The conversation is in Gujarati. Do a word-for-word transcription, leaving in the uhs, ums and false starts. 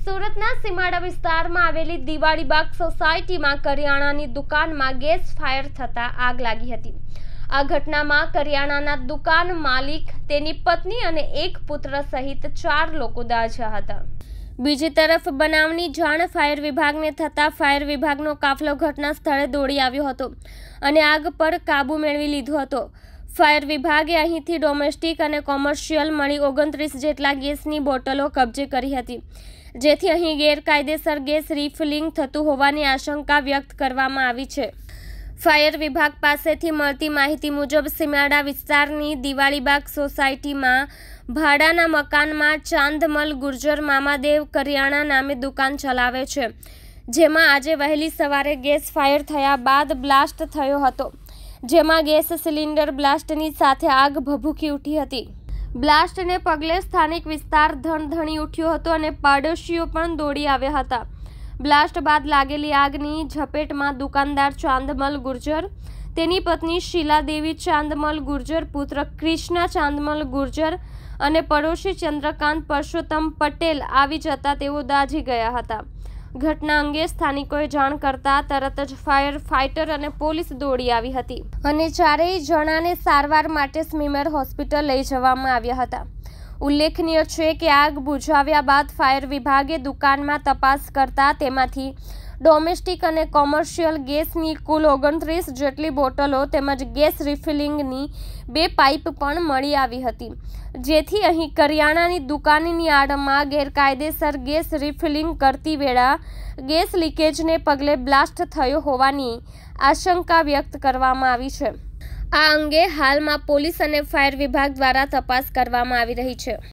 સુરતના સીમાડા વિસ્તારમાં આવેલી દિવાળીબાગ સોસાયટીમાં કરિયાણાની દુકાનમાં ગેસ ફાયર થતાં આગ લાગી હતી। આ ઘટનામાં કરિયાણાના દુકાન માલિક, તેની પત્ની અને એક પુત્ર સહિત ચાર લોકો દાઝ્યા હતા। બીજી તરફ બનાવની જાણ ફાયર વિભાગને થતાં ફાયર વિભાગનો કાફલો ઘટના સ્થળે દોડી આવ્યો હતો અને આગ પર કાબુ મેળવી લીધો હતો। ફાયર વિભાગે અહીંથી ડોમેસ્ટિક અને કોમર્શિયલ મળી ઓગણત્રીસ જેટલા ગેસની બોટલો કબજે કરી હતી, જેથી અહીં ગેરકાયદેસર ગેસ રિફિલિંગ થતું હોવાની આશંકા વ્યક્ત કરવામાં આવી છે। ફાયર વિભાગ પાસેથી મળતી માહિતી મુજબ સીમાડા વિસ્તારની દિવાળીબાગ સોસાયટીમાં ભાડાના મકાનમાં ચાંદમલ ગુર્જર મામાદેવ કરિયાણા નામે દુકાન ચલાવે છે, જેમાં આજે વહેલી સવારે ગેસ ફાયર થયા બાદ બ્લાસ્ટ થયો હતો, જેમાં ગેસ સિલિન્ડર બ્લાસ્ટની સાથે આગ ભભૂકી ઉઠી હતી। બ્લાસ્ટને પગલે સ્થાનિક વિસ્તાર ધણધણી ઉઠ્યો હતો અને પાડોશીઓ પણ દોડી આવ્યા હતા। બ્લાસ્ટ બાદ લાગેલી આગની ઝપેટમાં દુકાનદાર ચાંદમલ ગુર્જર, તેની પત્ની શીલાદેવી ચાંદમલ ગુર્જર, પુત્ર કૃષ્ણા ચાંદમલ ગુર્જર અને પડોશી ચંદ્રકાંત પરસોત્તમ પટેલ આવી જતા તેઓ દાઝી ગયા હતા। ઘટના અંગે સ્થાનિકોએ જાણ કરતા તરત જ ફાયર ફાઇટર અને પોલીસ દોડી આવી હતી અને ચારેય જણાને સારવાર માટે સ્મીમેર હોસ્પિટલ લઈ જવામાં આવ્યા હતા। ઉલ્લેખનીય છે કે આગ બુઝાવ્યા બાદ ફાયર વિભાગે દુકાનમાં તપાસ કરતા તેમાંથી ડોમેસ્ટિક અને કોમર્શિયલ ગેસની કુલ ઓગણત્રીસ જેટલી બોટલો તેમજ ગેસ રિફિલિંગની બે પાઇપ પણ મળી આવી હતી, જેથી અહીં કરિયાણાની દુકાનની આડમાં ગેરકાયદેસર ગેસ રિફિલિંગ કરતી વેળા ગેસ લીકેજને પગલે બ્લાસ્ટ થયો હોવાની આશંકા વ્યક્ત કરવામાં આવી છે। આ અંગે હાલમાં પોલીસ અને ફાયર વિભાગ દ્વારા તપાસ કરવામાં આવી રહી છે।